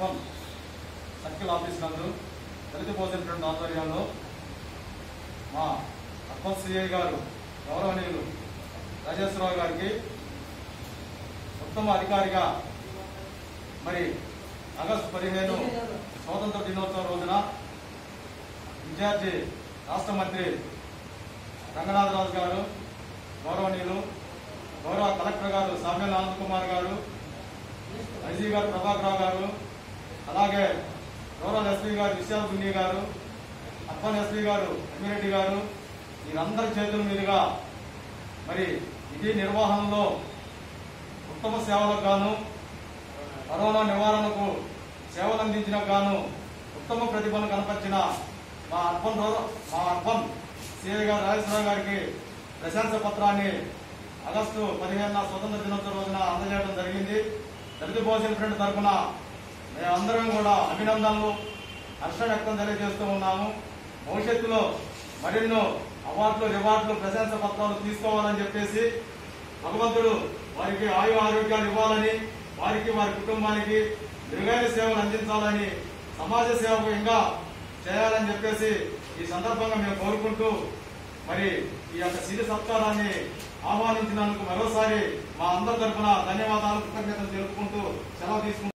Urban circle office నందు దళిత భోజన front ఆధ్వర్యంలో మా అర్బన్ సిఐ గారు గౌరవనీయులు రాజేశ్వరరావు గారికి ఉత్తమ అధికారిగా మరి ఆగస్టు 15 స్వాతంత్ర దినోత్సవం రోజున ఇన్ఛార్జి రాష్ట్ర మంత్రి రంగనాథరాజు గారు, గౌరవనీయులు గౌరవ కలెక్టర్ గారు సామ్యాల ఆనంద్ కుమార్ గారు, ఐజీ గారు ప్రభాకర్ రావు గారు, అలాగే రూరల్ ఎస్పీ గారు విశాల్ గుండి గారు, అర్బన్ ఎస్పీ గారు అమ్మిరెడ్డి గారు, వీరందరి చేతుల మీదుగా మరి ఇది నిర్వహణలో ఉత్తమ సేవలకు గాను, కరోనా నివారణకు సేవలు అందించడానికి గాను ఉత్తమ ప్రతిభను కనపరిచిన మా అర్బన్ సిఐ గారు రాజేశ్వరరావు గారికి ప్రశంస పత్రాన్ని ఆగస్టు 15 స్వతంత్ర దినోత్సవం రోజున అందజేయడం జరిగింది. దళిత భోజన ఫ్రంట్ తరఫున మేమందరం కూడా అభినందనలు, హర్ష వ్యక్తం తెలియజేస్తూ ఉన్నాము. భవిష్యత్తులో మరెన్నో అవార్డులు, రివార్డులు, ప్రశంస పత్రాలు తీసుకోవాలని చెప్పేసి భగవంతుడు వారికి ఆయు ఆరోగ్యాలు ఇవ్వాలని, వారికి వారి కుటుంబానికి మెరుగైన సేవలు అందించాలని, సమాజ సేవకు ఇంకా చేయాలని చెప్పేసి ఈ సందర్భంగా మేము కోరుకుంటూ మరి ఈ యొక్క సిరి సత్కారాన్ని ఆహ్వానించినందుకు మరోసారి మా అందరి తరఫున ధన్యవాదాలు, కృతజ్ఞతలు తెలుపుకుంటూ సెలవు తీసుకుంటాం.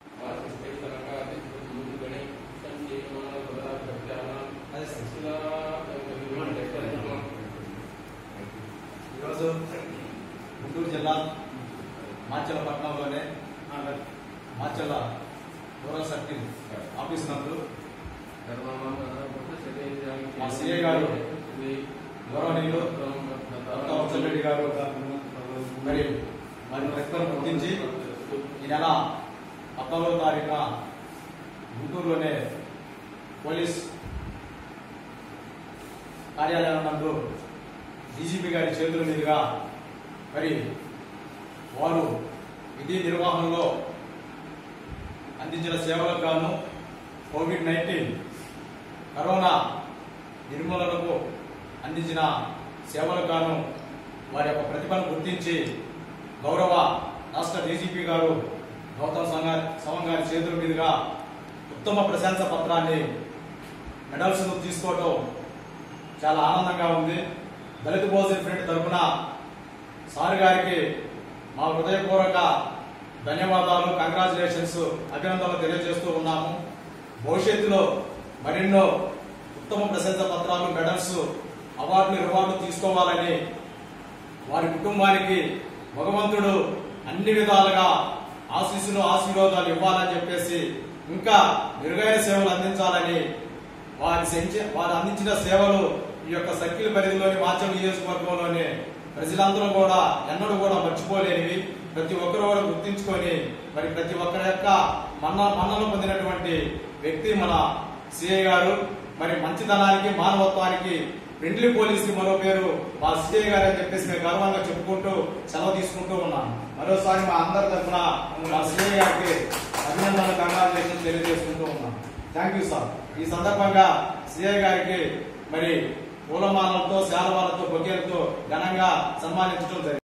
ఈరోజు గుంటూరు జిల్లా మాచర్ల పట్టణంలోనే మాచర్ల రూరల్ సర్కిల్ ఆఫీస్ నందు మా సిఐ గారు గౌరవనీయులు రెడ్డి గారు మరి ప్రతిభను గుర్తించి ఈ నెల 19వ తారీఖున గుంటూరులోనే పోలీస్ కార్యాలయం నందు డీజీపీ గారి చేతుల మీదుగా మరి వారు విధి నిర్వహణలో అందించిన సేవలకు గాను, కోవిడ్-19 కరోనా నిర్మూలనకు అందించిన సేవలకు గాను వారి యొక్క ప్రతిభను గుర్తించి గౌరవ రాష్ట్ర డీజీపీ గారు గౌతమ్ సవంగ్ గారి చేతుల మీదుగా ఉత్తమ ప్రశంస పత్రాన్ని, మెడల్స్ తీసుకోవడం చాలా ఆనందంగా ఉంది. దళిత భోజన ఫ్రంట్ తరఫున సార్ గారికి మా హృదయపూర్వక ధన్యవాదాలు, కంగ్రాచులేషన్స్, అభినందనలు తెలియజేస్తూ ఉన్నాము. భవిష్యత్తులో మరెన్నో ఉత్తమ ప్రశంస పత్రాలు, మెడల్స్, అవార్డులు, రివార్డులు తీసుకోవాలని, వారి కుటుంబానికి భగవంతుడు అన్ని విధాలుగా ఆశీస్సులు, ఆశీర్వాదాలు ఇవ్వాలని చెప్పేసి ఇంకా మెరుగైన సేవలు అందించాలని, వారు అందించిన సేవలు ఈ యొక్క సర్కిల్ పరిధిలోని మాచర్ల నియోజకవర్గంలోని ప్రజలందరూ కూడా ఎన్నడూ కూడా మర్చిపోలేనివి. ప్రతి ఒక్కరు కూడా గుర్తించుకొని మరి ప్రతి ఒక్కరి యొక్క మన్నలు పొందినటువంటి వ్యక్తి మన సిఐ గారు. మరి మంచితనానికి, మానవత్వానికి, ఫ్రెండ్లీ పోలీస్ కి మరో పేరు మా సిఐ గారు అని చెప్పేసి మేము గర్వంగా చెప్పుకుంటూ సెలవు తీసుకుంటూ ఉన్నాం. మరోసారి మా అందరి తరఫున మా సిఐ గారికి అభినందనలు, కంగ్రాచులేషన్ తెలియజేసుకుంటూ ఉన్నాం. Thank you sir. ఈ సందర్భంగా సిఐ గారికి మరి పూలమాలలతో, శాలువాలతో, బొకేలతో ఘనంగా సన్మానించడం జరిగింది.